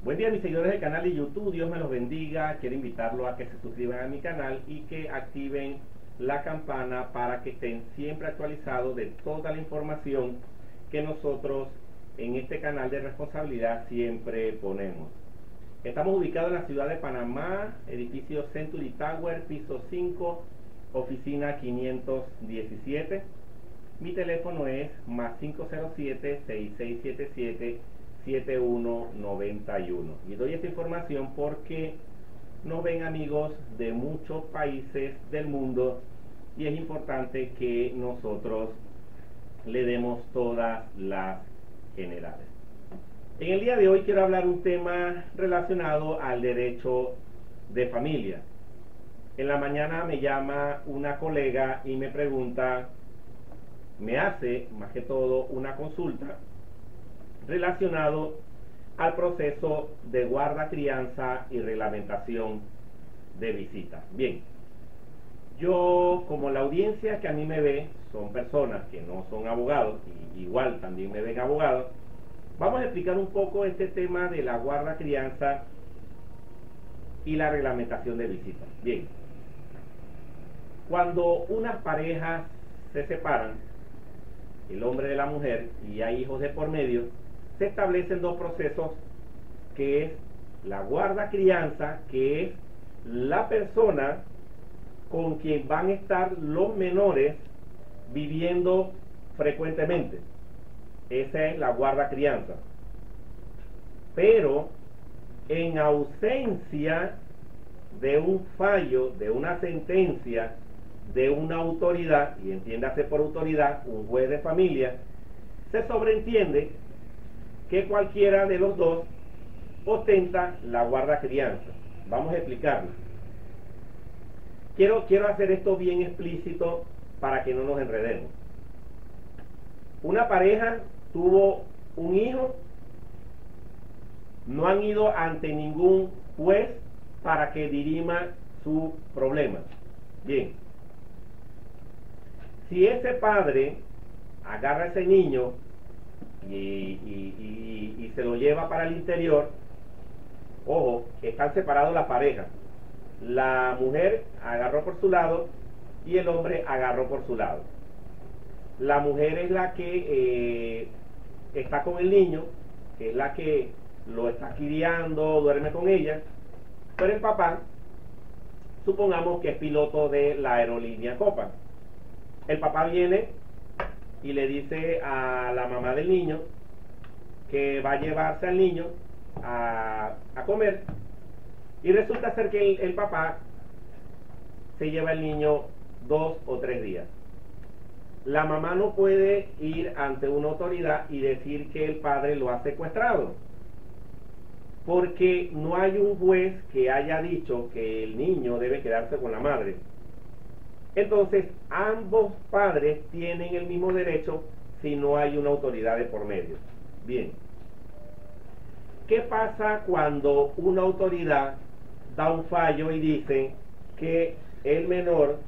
Buen día, mis seguidores del canal de YouTube, Dios me los bendiga. Quiero invitarlos a que se suscriban a mi canal y que activen la campana para que estén siempre actualizados de toda la información que nosotros en este canal de responsabilidad siempre ponemos. Estamos ubicados en la ciudad de Panamá, edificio Century Tower, piso 5, oficina 517. Mi teléfono es más 507-6677-7191. Y doy esta información porque nos ven amigos de muchos países del mundo y es importante que nosotros le demos todas las generales. En el día de hoy quiero hablar un tema relacionado al derecho de familia. En la mañana me llama una colega y me pregunta, me hace más que todo una consulta relacionado al proceso de guarda, crianza y reglamentación de visitas. Bien, yo, como la audiencia que a mí me ve son personas que no son abogados, y igual también me ven abogados, vamos a explicar un poco este tema de la guarda, crianza y la reglamentación de visitas. Bien, cuando unas parejas se separan, el hombre de la mujer, y hay hijos de por medio, se establecen dos procesos, que es la guarda, crianza, que es la persona con quien van a estar los menores viviendo frecuentemente. Esa es la guarda, crianza. Pero en ausencia de un fallo, de una sentencia, de una autoridad, y entiéndase por autoridad un juez de familia, se sobreentiende que cualquiera de los dos ostenta la guarda, crianza. Vamos a explicarlo. Quiero hacer esto bien explícito para que no nos enredemos. Una pareja tuvo un hijo, no han ido ante ningún juez para que dirima su problema. Bien, si ese padre agarra a ese niño y se lo lleva para el interior, ojo, están separados la pareja. La mujer agarró por su lado y el hombre agarró por su lado. La mujer es la que está con el niño, es la que lo está criando, duerme con ella, pero el papá, supongamos que es piloto de la aerolínea Copa. El papá viene y le dice a la mamá del niño que va a llevarse al niño a comer, y resulta ser que el papá se lleva al niño 2 o 3 días. La mamá no puede ir ante una autoridad y decir que el padre lo ha secuestrado, porque no hay un juez que haya dicho que el niño debe quedarse con la madre. Entonces, ambos padres tienen el mismo derecho si no hay una autoridad de por medio. Bien, ¿qué pasa cuando una autoridad da un fallo y dice que el menor,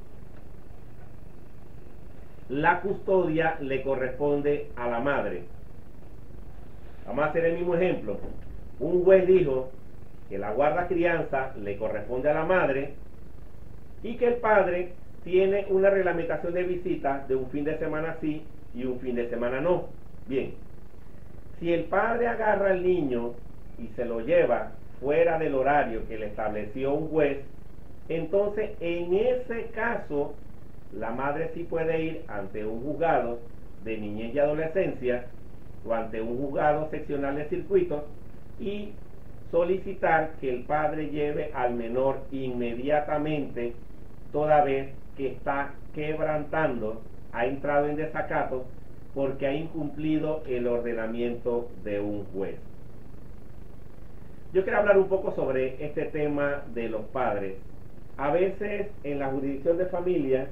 la custodia le corresponde a la madre? Vamos a hacer el mismo ejemplo. Un juez dijo que la guarda, crianza le corresponde a la madre y que el padre tiene una reglamentación de visitas de un fin de semana sí y un fin de semana no. Bien, si el padre agarra al niño y se lo lleva fuera del horario que le estableció un juez, entonces en ese caso la madre sí puede ir ante un juzgado de niñez y adolescencia o ante un juzgado seccional de circuitos y solicitar que el padre lleve al menor inmediatamente, toda vez que está quebrantando, ha entrado en desacato porque ha incumplido el ordenamiento de un juez. Yo quiero hablar un poco sobre este tema de los padres. A veces en la jurisdicción de familia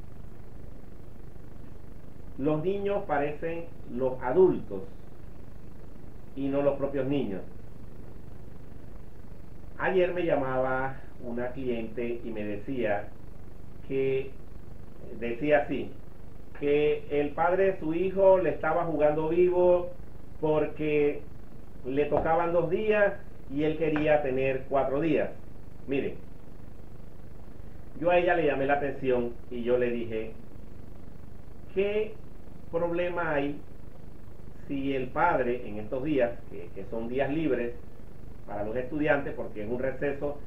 los niños parecen los adultos y no los propios niños. Ayer me llamaba una cliente y me decía así, que el padre de su hijo le estaba jugando vivo porque le tocaban 2 días y él quería tener 4 días. Mire, yo a ella le llamé la atención y yo le dije, ¿qué problema hay si el padre en estos días, que son días libres para los estudiantes porque es un receso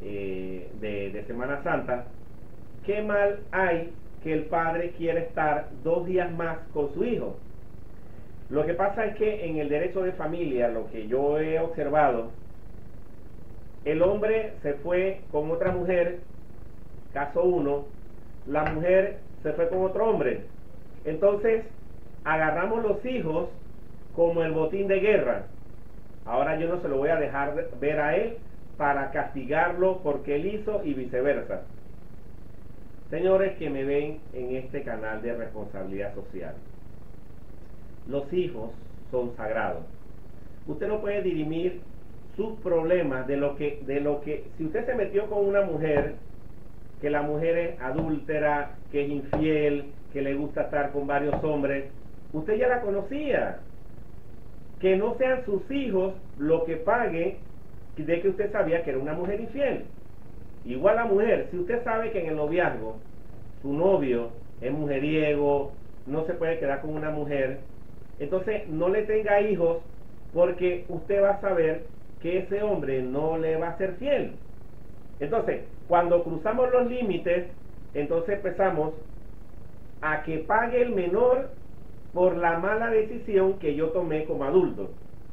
de Semana Santa, qué mal hay que el padre quiere estar 2 días más con su hijo? Lo que pasa es que en el derecho de familia, lo que yo he observado, el hombre se fue con otra mujer, caso 1, la mujer se fue con otro hombre. Entonces, agarramos los hijos como el botín de guerra. Ahora yo no se lo voy a dejar ver a él para castigarlo porque él hizo y viceversa. Señores que me ven en este canal de responsabilidad social, los hijos son sagrados. Usted no puede dirimir sus problemas de lo que si usted se metió con una mujer, que la mujer es adúltera, que es infiel, que le gusta estar con varios hombres, usted ya la conocía. Que no sean sus hijos lo que pague de que usted sabía que era una mujer infiel. Igual la mujer, si usted sabe que en el noviazgo su novio es mujeriego, no se puede quedar con una mujer, entonces no le tenga hijos porque usted va a saber que ese hombre no le va a ser fiel. Entonces, cuando cruzamos los límites, entonces empezamos a que pague el menor por la mala decisión que yo tomé como adulto.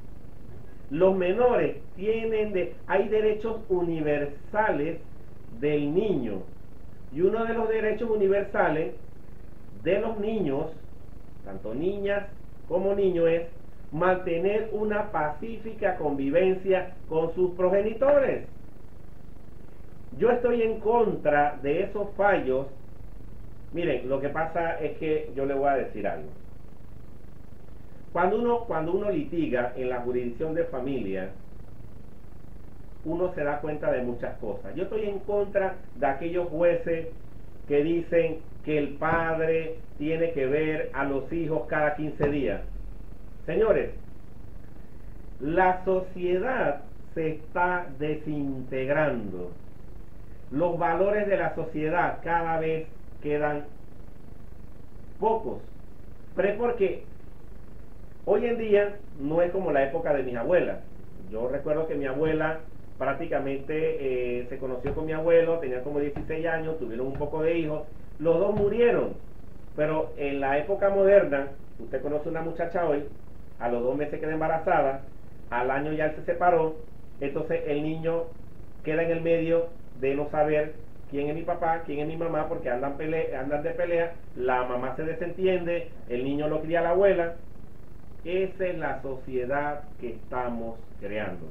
Los menores hay derechos universales del niño, y uno de los derechos universales de los niños, tanto niñas como niños, es mantener una pacífica convivencia con sus progenitores. Yo estoy en contra de esos fallos. Miren, lo que pasa es que yo le voy a decir algo. Cuando uno litiga en la jurisdicción de familia, uno se da cuenta de muchas cosas. Yo estoy en contra de aquellos jueces que dicen que el padre tiene que ver a los hijos cada 15 días. Señores, la sociedad se está desintegrando. Los valores de la sociedad cada vez quedan pocos. Pero es porque hoy en día no es como la época de mis abuelas. Yo recuerdo que mi abuela prácticamente se conoció con mi abuelo, tenía como 16 años, tuvieron un poco de hijos, los dos murieron. Pero en la época moderna, usted conoce una muchacha hoy, a los 2 meses queda embarazada, al año ya él se separó, entonces el niño queda en el medio de no saber quién es mi papá, quién es mi mamá, porque andan de pelea, la mamá se desentiende, el niño lo cría la abuela. Esa es la sociedad que estamos creando.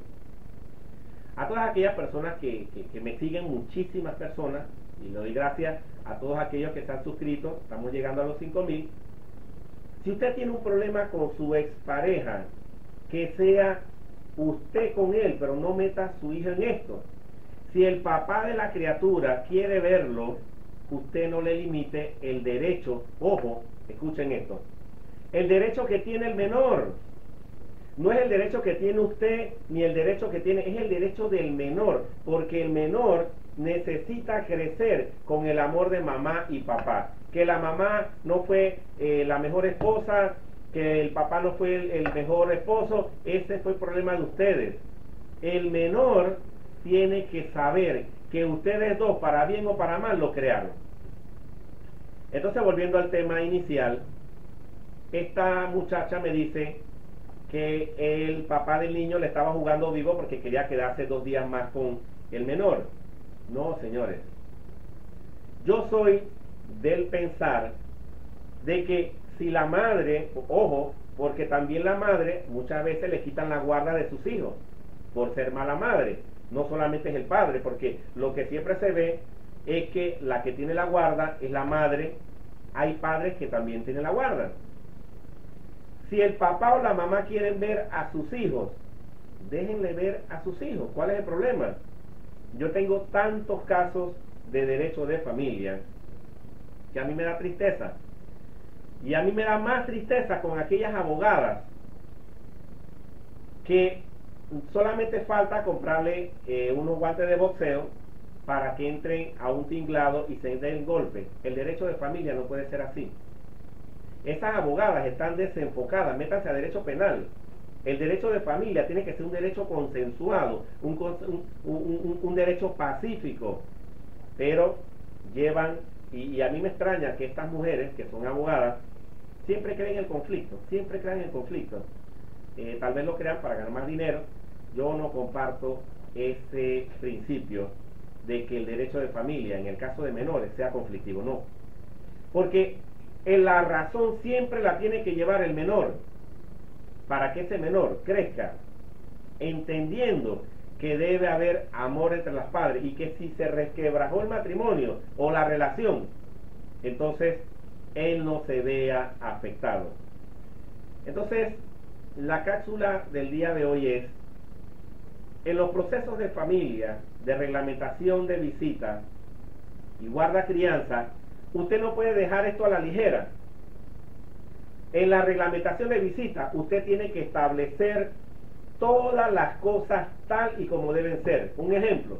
A todas aquellas personas que me siguen, muchísimas personas, y le doy gracias a todos aquellos que están suscritos, estamos llegando a los 5,000. Si usted tiene un problema con su expareja, que sea usted con él, pero no meta a su hijo en esto. Si el papá de la criatura quiere verlo, usted no le limite el derecho. Ojo, escuchen esto, el derecho que tiene el menor no es el derecho que tiene usted, ni el derecho que tiene, es el derecho del menor, porque el menor necesita crecer con el amor de mamá y papá. Que la mamá no fue la mejor esposa, que el papá no fue el mejor esposo, ese fue el problema de ustedes. El menor tiene que saber que ustedes dos, para bien o para mal, lo crearon. Entonces, volviendo al tema inicial, esta muchacha me dice que el papá del niño le estaba jugando vivo porque quería quedarse 2 días más con el menor. No, señores, yo soy del pensar de que si la madre, ojo, porque también la madre muchas veces le quitan la guarda de sus hijos por ser mala madre, no solamente es el padre, porque lo que siempre se ve es que la que tiene la guarda es la madre. Hay padres que también tienen la guarda. Si el papá o la mamá quieren ver a sus hijos, déjenle ver a sus hijos. ¿Cuál es el problema? Yo tengo tantos casos de derecho de familia que a mí me da tristeza. Y a mí me da más tristeza con aquellas abogadas que solamente falta comprarle unos guantes de boxeo para que entren a un tinglado y se den golpe. El derecho de familia no puede ser así. Esas abogadas están desenfocadas, métanse a derecho penal. El derecho de familia tiene que ser un derecho consensuado, un derecho pacífico, pero llevan, y a mí me extraña que estas mujeres, que son abogadas, siempre creen en el conflicto, siempre creen en el conflicto. Tal vez lo crean para ganar más dinero. Yo no comparto ese principio de que el derecho de familia, en el caso de menores, sea conflictivo, no. Porque la razón siempre la tiene que llevar el menor, para que ese menor crezca entendiendo que debe haber amor entre los padres y que si se resquebrajó el matrimonio o la relación, entonces él no se vea afectado. Entonces, la cápsula del día de hoy es: en los procesos de familia, de reglamentación de visitas y guarda crianza, usted no puede dejar esto a la ligera. En la reglamentación de visitas, usted tiene que establecer todas las cosas tal y como deben ser. Un ejemplo: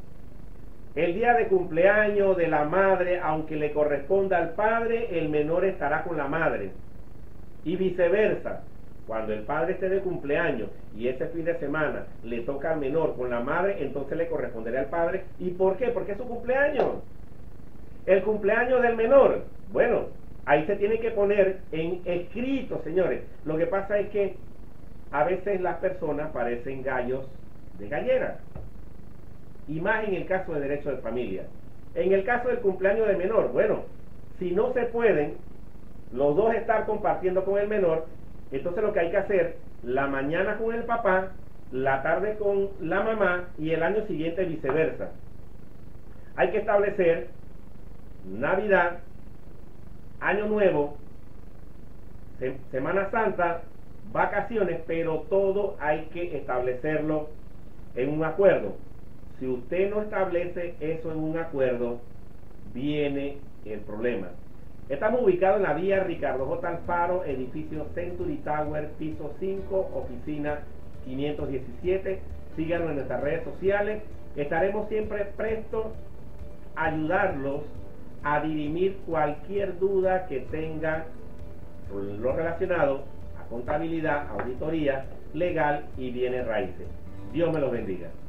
el día de cumpleaños de la madre, aunque le corresponda al padre, el menor estará con la madre. Y viceversa. Cuando el padre esté de cumpleaños y ese fin de semana le toca al menor con la madre, entonces le corresponderá al padre. ¿Y por qué? Porque es su cumpleaños. El cumpleaños del menor, bueno, ahí se tiene que poner en escrito, señores. Lo que pasa es que a veces las personas parecen gallos de gallera. Y más en el caso de derecho de familia. En el caso del cumpleaños del menor, bueno, si no se pueden los dos estar compartiendo con el menor, entonces lo que hay que hacer, la mañana con el papá, la tarde con la mamá y el año siguiente viceversa. Hay que establecer Navidad, Año Nuevo, Semana Santa, vacaciones, pero todo hay que establecerlo en un acuerdo. Si usted no establece eso en un acuerdo, viene el problema. Estamos ubicados en la vía Ricardo J. Alfaro, edificio Century Tower, piso 5, oficina 517. Síganos en nuestras redes sociales. Estaremos siempre prestos a ayudarlos a dirimir cualquier duda que tengan con lo relacionado a contabilidad, auditoría, legal y bienes raíces. Dios me los bendiga.